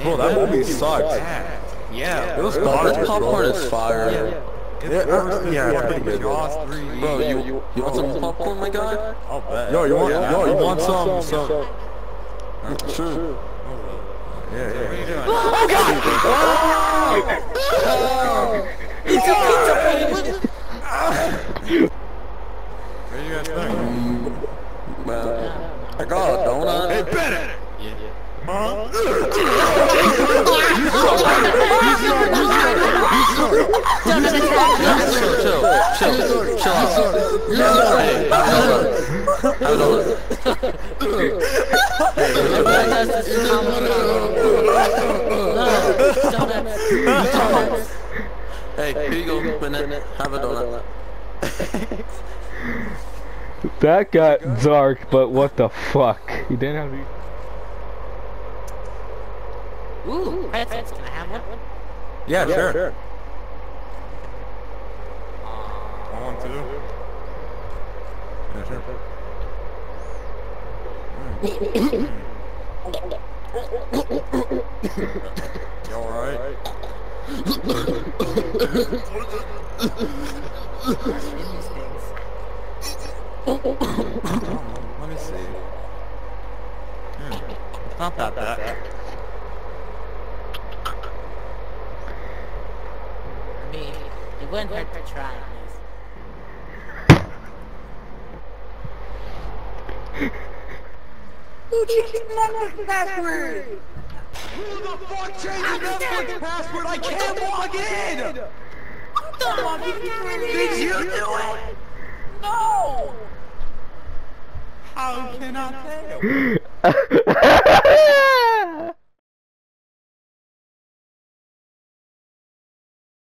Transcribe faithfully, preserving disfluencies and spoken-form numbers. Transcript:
Bro, that movie sucks. Yeah. It was garbage. This popcorn is fire. Yeah, yeah, yeah, it's pretty good. Bro, you you want some popcorn, my guy? I'll bet. Yo, you want yo, you want some some? Sure. Yeah, yeah. Oh god! Oh! Pizza, pizza, What do you guys think? Man, I got a donut. Hey, Bennett! Yeah. Huh? Chill, chill, chill, chill out. Hey, have a donut. Have a donut. Hey, here you go, Bennett. Have a donut. That got dark, but what the fuck? You didn't have to... Ooh, pretzels. Can I have one? Yeah, Yeah, sure. sure. Want one too? Yeah, sure. You alright? Let me see. Hmm. It's not that bad. I mean, it wouldn't hurt to try at least. Who changed Netflix password? Who the fuck changed the Netflix password? I can't log in! I'm not logging in. Did you do it? No! How can I tell?